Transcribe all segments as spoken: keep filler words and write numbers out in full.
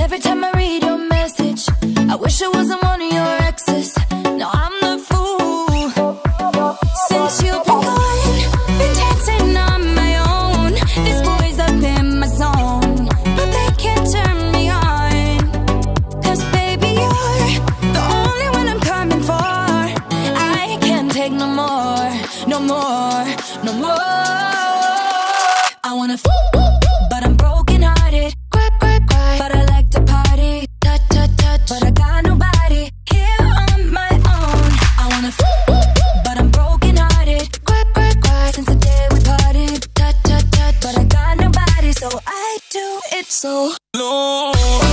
Every time I read your message, I wish I wasn't one of your exes. No, I'm the fool. Since you've been gone, been dancing on my own. This boy's up in my zone, but they can't turn me on. Cause baby, you're the only one I'm coming for. I can't take no more, no more, no more. I wanna fool, but I'm broken hearted. Cry, cry, cry, but I like to party. Touch, touch, touch, but I got nobody here on my own. I wanna fool, but I'm broken hearted. Cry, cry, cry, since the day we parted. Touch, touch, touch, but I got nobody, so I do it so low.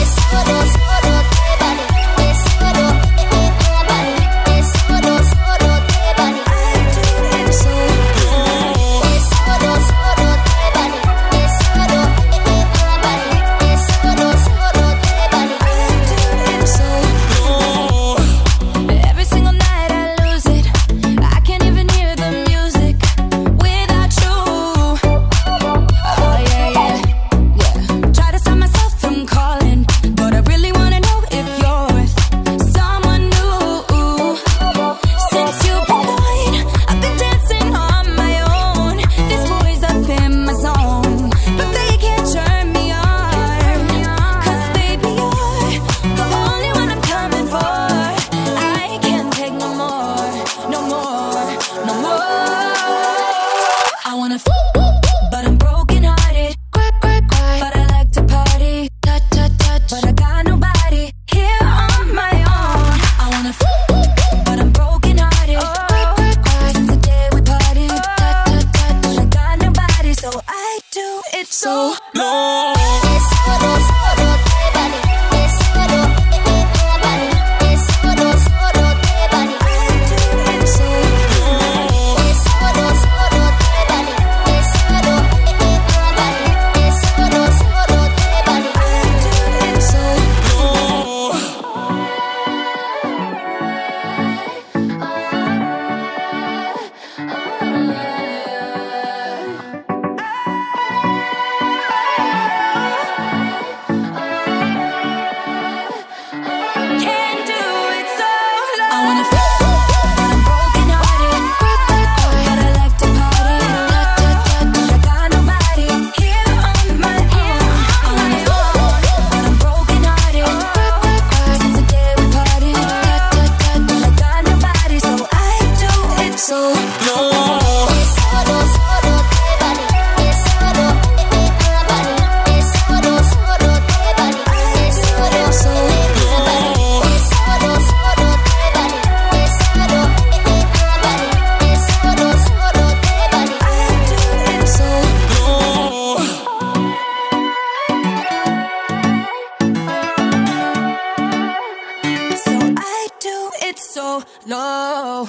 low.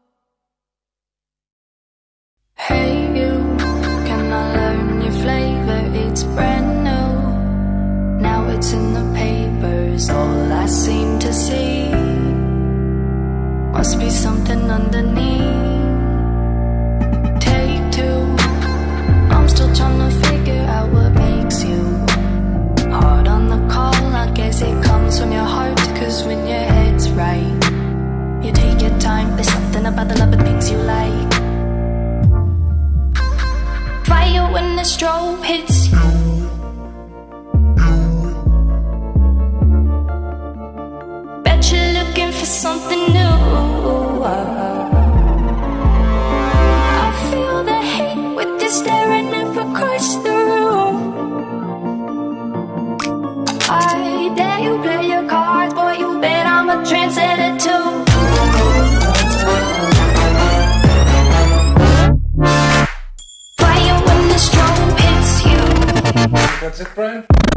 Hey you, can I learn your flavor? It's brand new. Now it's in the papers, all I seem to see. Must be something underneath. Take two, I'm still trying to figure out what makes you hard on the call. I guess it comes from your heart, cause when your head's right, you take your time. There's something about the love of things you like. Fire when the strobe hits you. Bet you're looking for something new. I feel the hate with you staring up across the room. I dare you play your cards, boy, you bet I'm a trendsetter too. Fire when the strobe hits you. That's it, Brian?